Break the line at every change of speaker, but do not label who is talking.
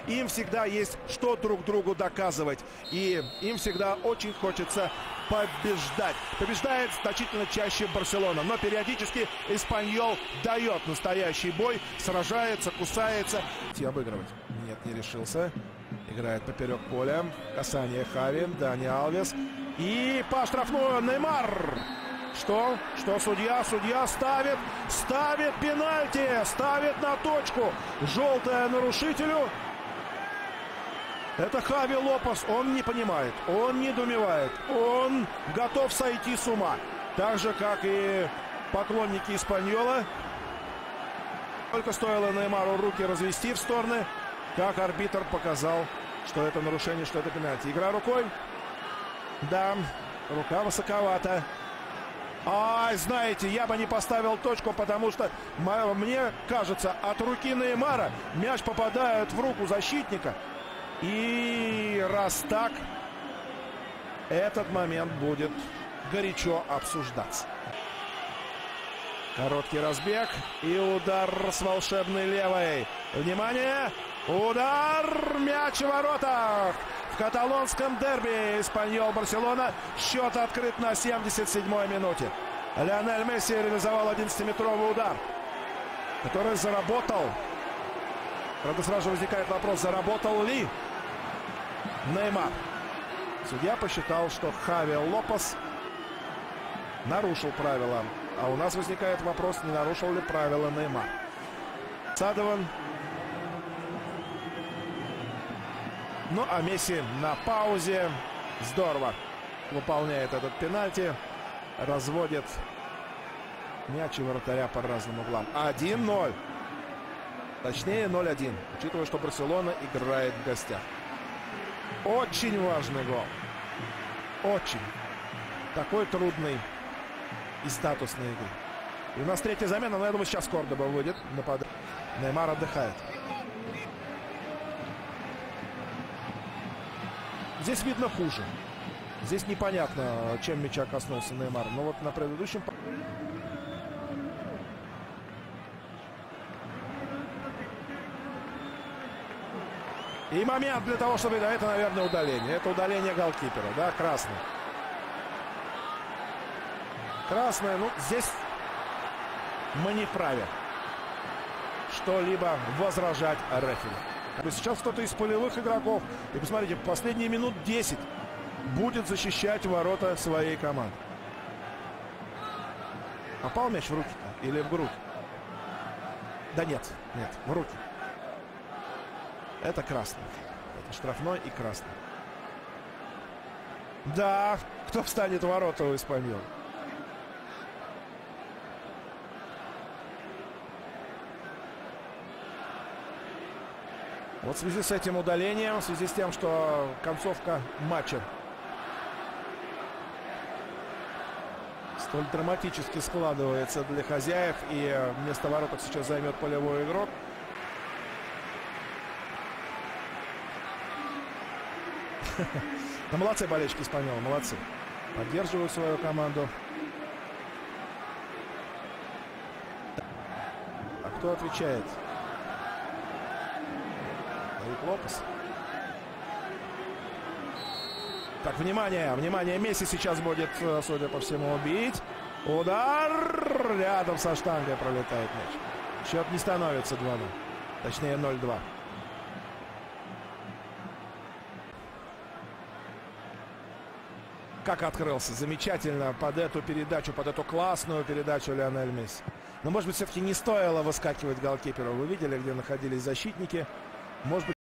им всегда есть что друг другу доказывать. И им всегда очень хочется побеждать. Побеждает значительно чаще Барселона, но периодически Эспаньол дает настоящий бой, сражается, кусается. Обыгрывать. Нет, не решился. Играет поперек поля. Касание Хави, Дани Алвес. И по штрафную Неймар. Что судья ставит пенальти, ставит на точку. Желтая нарушителю. Это Хави Лопес. Он не понимает, он недоумевает, он готов сойти с ума. Так же, как и поклонники Эспаньола. Только стоило Неймару руки развести в стороны, как арбитр показал, что это нарушение, что это пенальти. Игра рукой. Да, рука высоковата. Знаете, я бы не поставил точку, потому что, мне кажется, от руки Неймара мяч попадает в руку защитника. И раз так, этот момент будет горячо обсуждаться. Короткий разбег и удар с волшебной левой. Внимание! Удар! Мяч в воротах! В каталонском дерби Эспаньол-Барселона счет открыт на 77-й минуте. Лионель Месси реализовал 11-метровый удар, который заработал. Правда, сразу же возникает вопрос, заработал ли Неймар. Судья посчитал, что Хави Лопес нарушил правила. А у нас возникает вопрос, не нарушил ли правила Неймар. Садован. Ну, а Месси на паузе здорово выполняет этот пенальти. Разводит мяч и вратаря по разным углам. 1-0. Точнее, 0-1. Учитывая, что Барселона играет в гостях. Очень важный гол. Очень. Такой трудный и статусной игры. И у нас третья замена, но я думаю, сейчас Кордоба выйдет. Неймар отдыхает. Здесь видно хуже. Здесь непонятно, чем мяча коснулся Неймар. Но вот на предыдущем... И момент для того, чтобы... Да, это, наверное, удаление. Это удаление голкипера. Да, красный. Красное. Ну, здесь мы не вправе что-либо возражать рефери. Сейчас кто-то из полевых игроков, и посмотрите, последние минут 10 будет защищать ворота своей команды. Попал мяч в руки-то или в грудь? Да нет, в руки. Это красный. Это штрафной и красный. Да, кто встанет в ворота у Эспаньола? Вот в связи с этим удалением, в связи с тем, что концовка матча столь драматически складывается для хозяев, и вместо вороток сейчас займет полевой игрок. Да молодцы болельщики Эспаньола, молодцы. Поддерживают свою команду. А кто отвечает? Лопес. Так, внимание, Месси сейчас будет, судя по всему, бить. Удар! Рядом со штангой пролетает мяч. Счет не становится 2-0. Точнее, 0-2. Как открылся. Замечательно под эту передачу, под эту классную передачу Лионель Месси. Но, может быть, все-таки не стоило выскакивать голкиперу. Вы видели, где находились защитники. Может быть,